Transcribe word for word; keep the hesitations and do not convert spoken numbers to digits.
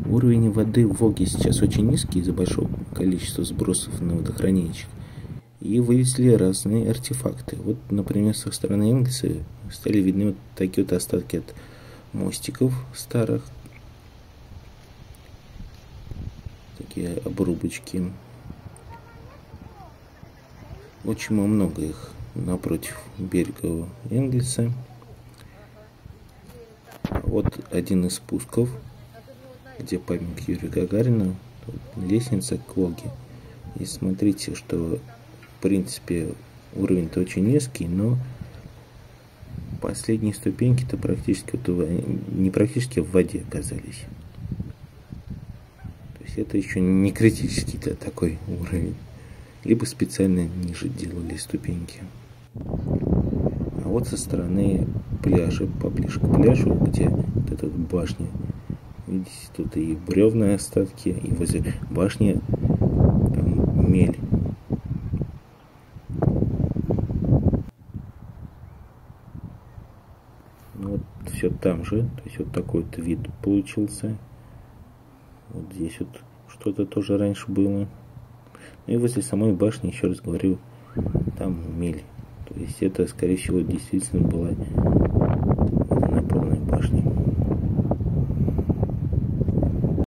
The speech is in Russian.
Уровень воды в Волге сейчас очень низкий из-за большого количества сбросов на водохранилищах. И вывезли разные артефакты. Вот, например, со стороны Энгельса стали видны вот такие вот остатки от мостиков старых. Такие обрубочки. Очень много их напротив берега Энгельса. Вот один из спусков, где памятник Юрию Гагарину, лестница к Волге. И смотрите, что в принципе уровень-то очень низкий, но последние ступеньки-то практически вот, не практически в воде оказались. То есть это еще не критический-то такой уровень. Либо специально ниже делали ступеньки. А вот со стороны пляжа, поближе к пляжу, где вот эта башня, видите, тут и бревна остатки, и возле башни там мель. Ну, вот все там же, то есть вот такой вот вид получился. Вот здесь вот что-то тоже раньше было. Ну и возле самой башни, еще раз говорю, там мель. То есть это, скорее всего, действительно была напорная башня.